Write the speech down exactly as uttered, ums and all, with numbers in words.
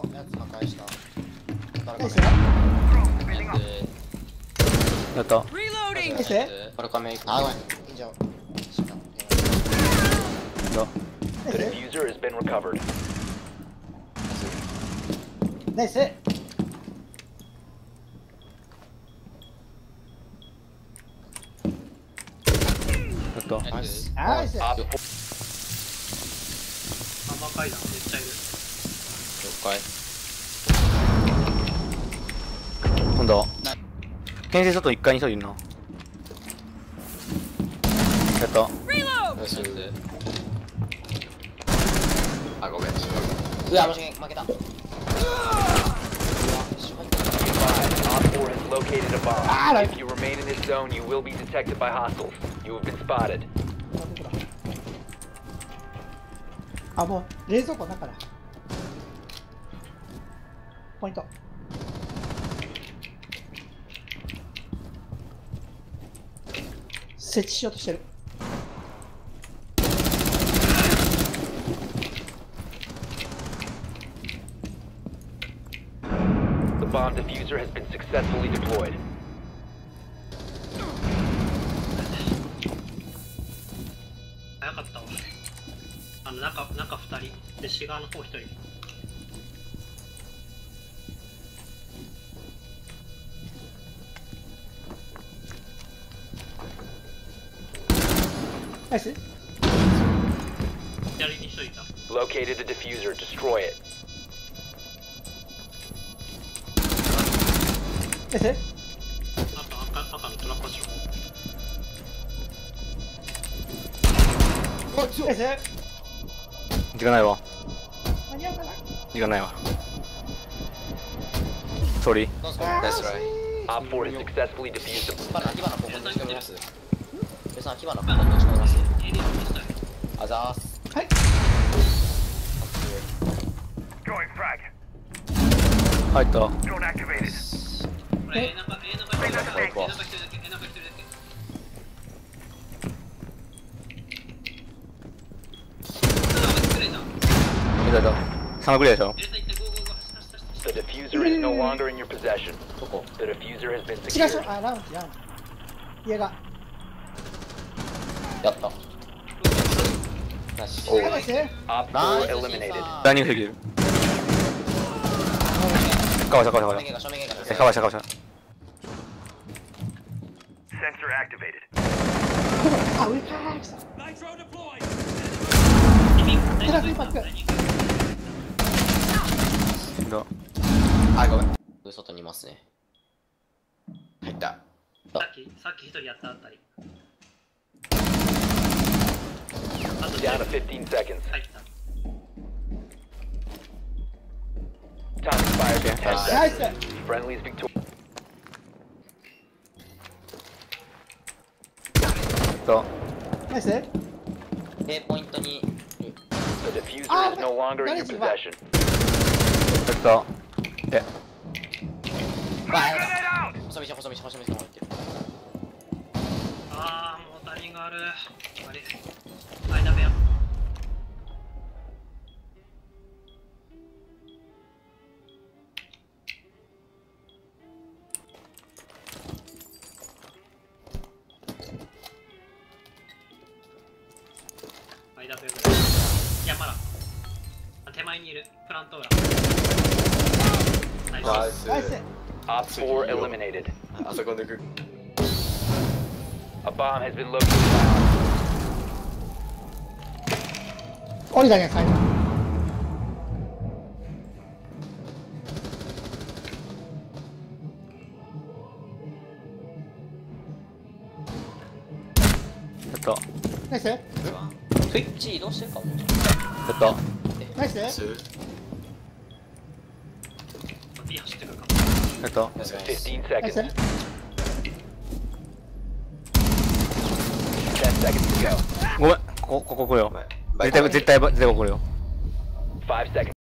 やつ破壊した。 ナイス。 やった。 ナイス。 バルカメ行く。 あ、ごめん。いいじゃん。 ナイ The ス。 diffuser has been recovered. ナイス。 やった。 ナイス。 ナイス。 Op 甘階段めっちゃいる。 了解。 今度。建設外いっかいに一人いるな。やった。 ナイス。あ、ごめん。うわ、もし負けた。 Op four has located a bomb. If you remain in this zone, you will be detected by hostiles. You have been spotted. あ、もう冷蔵庫だから。ポイント。設置しようとしてる。 The bomb diffuser has been successfully deployed. 早かったわ。あの中中二人でシガーの方一人。 ナイス。 左に一人いた。 Located the diffuser. Destroy it. ナイス。 あと赤赤のトラップショナイス。 時間ないわ。 間に合うかな。 時間ないわ。ソーリー。 That's right. Op four has successfully defused the バナ、秋花ここにしております。ベさん、秋花ここにしております。 エリアにしたい。 あざーす。 はい。 入った。 これ A ナンバー A ナンバー一人だけ A ナンバー一人だけ A ナンバー一人だけ。 いたいた。サムグレーでしょ。 The diffuser is no longer in your possession. The diffuser has been 違う secured. あ、ラウンジラウンジ。家が。 やった。ナイス。 ナイス。 Op four eliminated. ランニングできる。かわしたかわしたかわし正面が正面がた。かわしたかわした。 Sensor activated. あ、上から来た。 Nitro deployed. テラフィーパック。 だ。 あ、ごめん。外にいますね。入った。 さっきさっき一人やったあたり。あと Down to fifteen seconds. 入った。 Time expires in ten ナイ seconds. ス。 Friendly's victorious. だ。 ナイス。 A ポイントに。 The diffuser is no longer in your possession. やった。え。 わあ、やだ。細道細道細道の方行ってる。 ああもうタイミングある。あれ。間部屋。間部屋ぐらい。いやまだ。手前にいるプラント裏。ナイス。 ナイス。 Op four eliminated. あそこでく。 A bomb has been located. 降りたね、最後。 やった。 ナイス。 スイッチ移動してるかも。 やった。 ナイス。 B 走ってくるかも。 やった。 fifteen ナイス。 seconds. ten seconds to go. ごめん。ここここ来るよ。絶対絶対絶対ここ来るよ。 Five seconds.